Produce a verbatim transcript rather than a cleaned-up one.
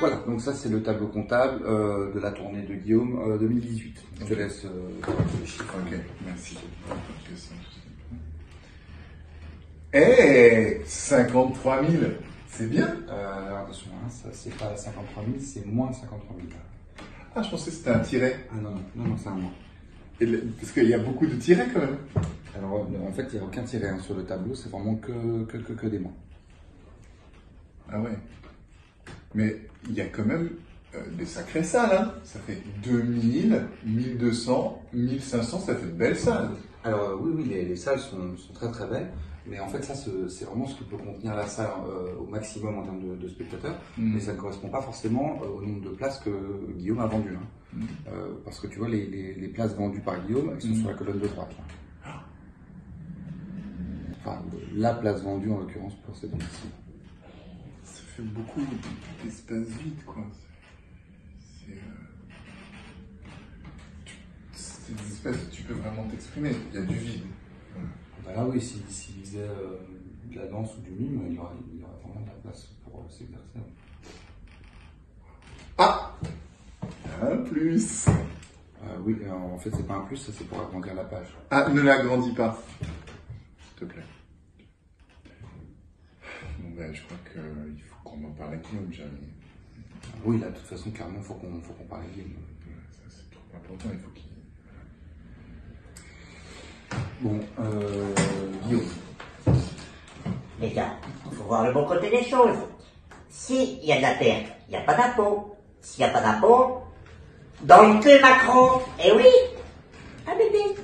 Voilà, donc ça c'est le tableau comptable euh, de la tournée de Guillaume euh, deux mille dix-huit. Je te laisse euh, le chiffre. Ok, merci. Eh, cinquante-trois mille, c'est bien. Euh, alors attention, hein, ça c'est pas cinquante-trois mille, c'est moins cinquante-trois mille. Ah, je pensais que c'était un tiret. Ah non, non, non, non c'est un moins. Et le- parce qu'il y a beaucoup de tirets quand même. Alors euh, en fait, il n'y a aucun tiret hein, sur le tableau, c'est vraiment que, que, que, que des moins. Ah ouais. Mais il y a quand même euh, des sacrées salles, hein. Ça fait deux mille, mille deux cents, mille cinq cents, ça fait de belles salles. Alors euh, oui, oui, les, les salles sont, sont très très belles, mais en fait ça c'est c'est vraiment ce que peut contenir la salle euh, au maximum en termes de, de spectateurs, Mm. mais ça ne correspond pas forcément euh, au nombre de places que Guillaume a vendues. Hein. Mm. Euh, parce que tu vois, les, les, les places vendues par Guillaume, elles sont Mm. sur la colonne de droite. Là. Enfin, la place vendue en l'occurrence pour cette ici. Ça fait beaucoup d'espace vide, quoi. C'est euh... tu- c'est des espaces où tu peux vraiment t'exprimer. Il y a du vide. Voilà. Bah là oui, s'il si, si faisait euh, de la danse ou du mime, il y aurait, il y aurait vraiment de la place pour euh, s'exercer. Ah, un plus. Euh, oui, alors, en fait c'est pas un plus, ça c'est pour agrandir la page. Ah, ne l'agrandis pas, s'il te plaît. Bon ben, je crois qu'il faut qu'on en parle à Guillaume, Jérémy. Oui, là, de toute façon, carrément, faut qu'on faut qu'on parle à Guillaume. Ça, c'est trop important, il faut qu'il... Bon, euh, Guillaume. Les gars, il faut voir le bon côté des choses. S'il y a de la perte, il n'y a pas d'impôt. S'il n'y a pas d'impôt, dans le cul Macron, eh oui, un bébé.